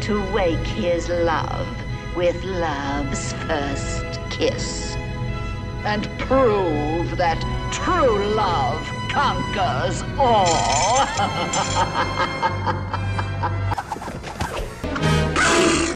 to wake his love with love's first kiss. And prove that true love conquers all.